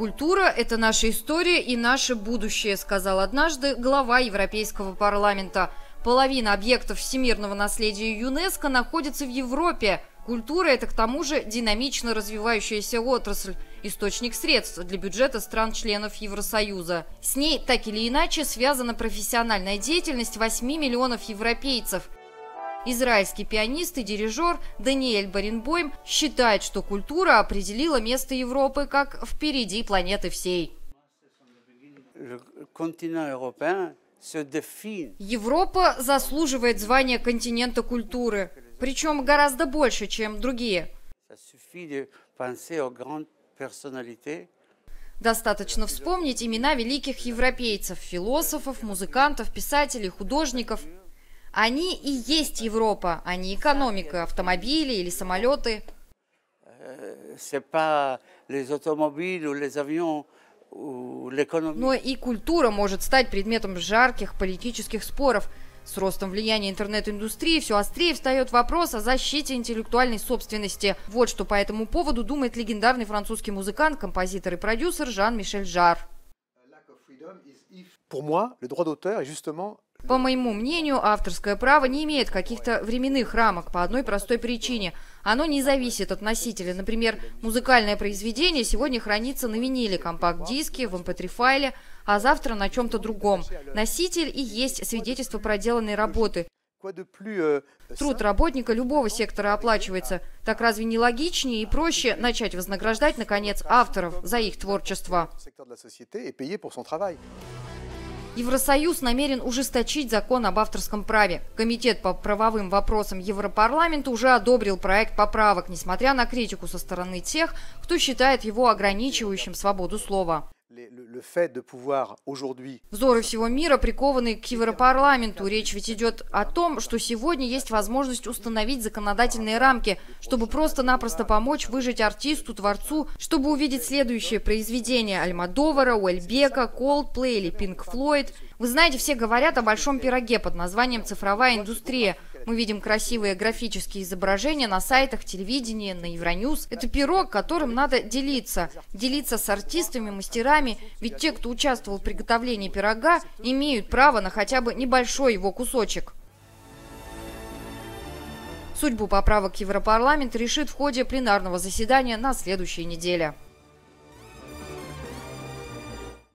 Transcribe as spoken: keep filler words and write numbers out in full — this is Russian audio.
Культура – это наша история и наше будущее, сказал однажды глава Европейского парламента. Половина объектов всемирного наследия ЮНЕСКО находится в Европе. Культура – это к тому же динамично развивающаяся отрасль, источник средств для бюджета стран-членов Евросоюза. С ней так или иначе связана профессиональная деятельность восьми миллионов европейцев. Израильский пианист и дирижер Даниэль Баренбойм считает, что культура определила место Европы как впереди планеты всей. Европа заслуживает звания континента культуры, причем гораздо больше, чем другие. Достаточно вспомнить имена великих европейцев, философов, музыкантов, писателей, художников. Они и есть Европа, а не экономика, автомобили или самолеты. Но и культура может стать предметом жарких политических споров. С ростом влияния интернет-индустрии все острее встает вопрос о защите интеллектуальной собственности. Вот что по этому поводу думает легендарный французский музыкант, композитор и продюсер Жан-Мишель Жарр. По моему мнению, авторское право не имеет каких-то временных рамок по одной простой причине. Оно не зависит от носителя. Например, музыкальное произведение сегодня хранится на виниле, компакт-диске, в эм пэ три файле, а завтра на чем-то другом. Носитель и есть свидетельство проделанной работы. Труд работника любого сектора оплачивается. Так разве не логичнее и проще начать вознаграждать, наконец, авторов за их творчество? Евросоюз намерен ужесточить закон об авторском праве. Комитет по правовым вопросам Европарламента уже одобрил проект поправок, несмотря на критику со стороны тех, кто считает его ограничивающим свободу слова. Взоры всего мира прикованы к Европарламенту. Речь ведь идет о том, что сегодня есть возможность установить законодательные рамки, чтобы просто-напросто помочь выжить артисту, творцу, чтобы увидеть следующее произведение Альмодовара, Уэльбека, Coldplay или Pink Floyd. Вы знаете, все говорят о большом пироге под названием «цифровая индустрия». Мы видим красивые графические изображения на сайтах, телевидении, на Евроньюз. Это пирог, которым надо делиться. Делиться с артистами, мастерами. Ведь те, кто участвовал в приготовлении пирога, имеют право на хотя бы небольшой его кусочек. Судьбу поправок Европарламент решит в ходе пленарного заседания на следующей неделе.